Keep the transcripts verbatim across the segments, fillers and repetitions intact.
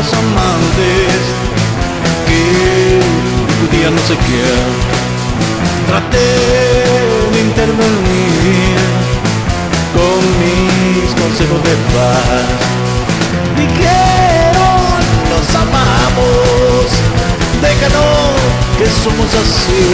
los amantes que discutían no sé qué. Traté de intervenir con mis consejos de paz. Dijeron, nos amamos, déjanos que somos así.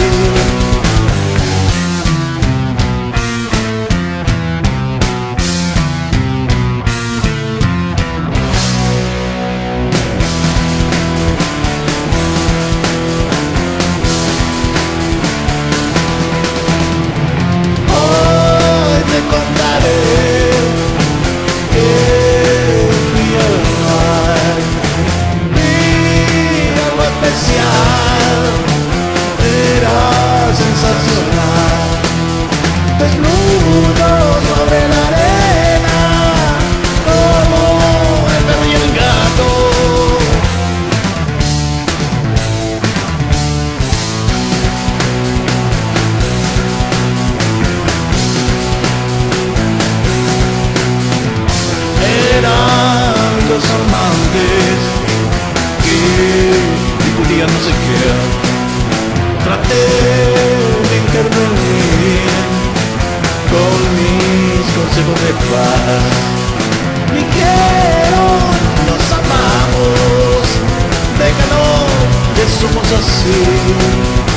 Desnudos sobre la arena, como el perro y el gato. Eran los amantes que discutían no sé qué. Traté de intervenir con mis consejos de paz. Dijeron, nos amamos, déjanos que somos así.